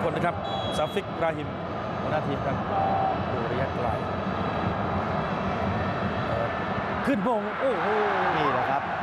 นนะครับซาฟิกราฮิมหัวหน้าทีมครับดูระยะไกลขึ้นมงโอ้โหนี่แหละครับ